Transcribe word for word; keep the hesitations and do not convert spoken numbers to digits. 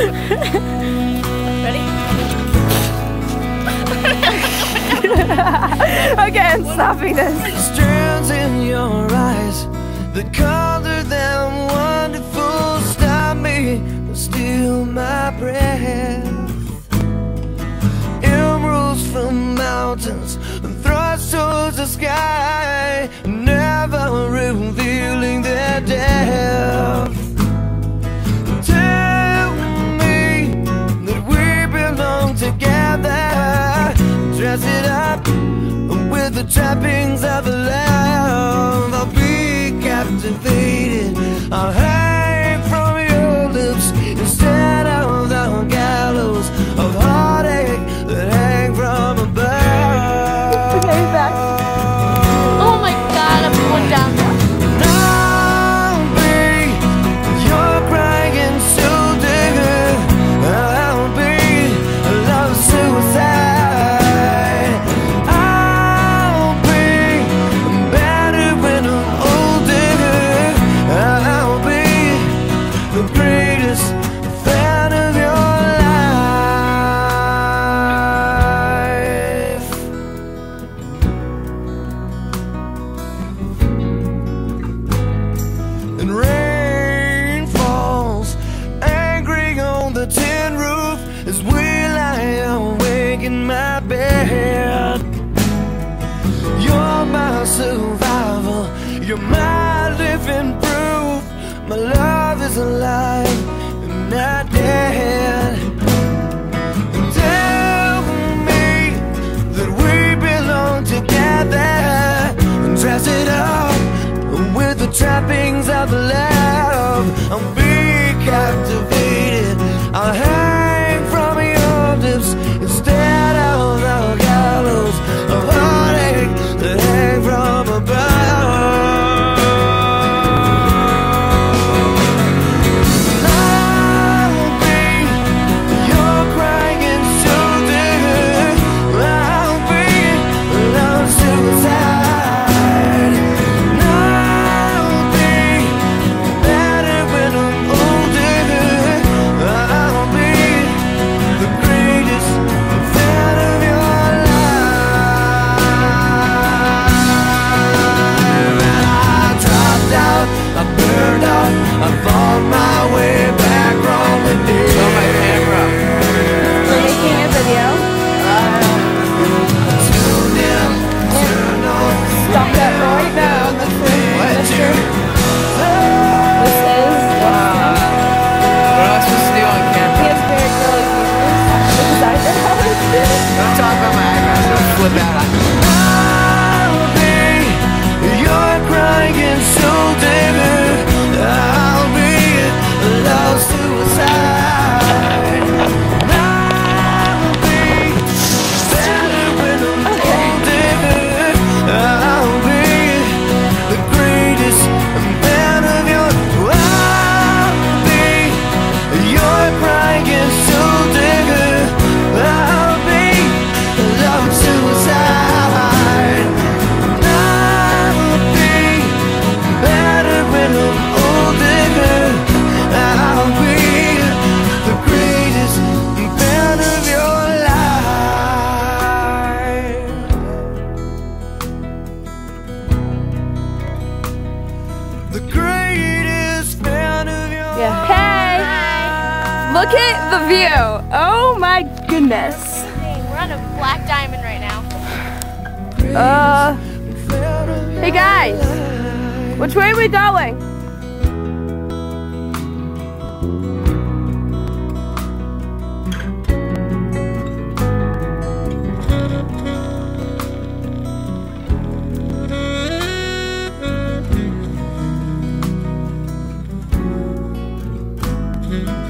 Ready? Okay, I'm stopping this. Strands in your eyes, the color them wonderful, stop me, steal my breath. Emeralds from mountains and thrust towards the sky, never revealing their depth. Tell me that we belong together, dress it up with the trappings of love. I'll be captivated, I'll hang from your lips instead of the gallows of heartache that hang from above. Okay, back. Oh my god, I'm going down there. I'll be your crying soul digger, I'll be a love suicide. I'll be battered when I'm old digger, I'll be the greatest fan of your life. And rain falls angry on the tin roof as we lie awake in my bed. You're my survival, you're my living proof. My love is alive and not dead. And tell me that we belong together, and dress it up with the trappings of love. I'll be captivated, I'll hang from your lips instead of the gallows of heartache that hang from above. I'll be your crying soul digger, I'll be love suicide. I'll be battered when I'm old digger, I'll be the greatest fan of your life. And I dropped out, I burned out, I fought my way back from the dead. Making a video. Tune in, turn on, Stop that right now. This is let Mister you This is What am I supposed to do on He camera? has very curly features. His eyebrows. Don't talk about my eyebrows, don't flip out on me. I'll be your crying soul digger, I'll be love suicide. I'll be better when I'm old digger, I'll be the greatest man of your. I'll be your crying soul digger, I'll be love suicide. I'll be better when I'm old digger, I'll be the greatest fan of your life. The greatest fan of your Yeah. Hey! Look at the view. Oh my goodness. We're on a black diamond right now. Uh. Hey guys. Which way are we going? life.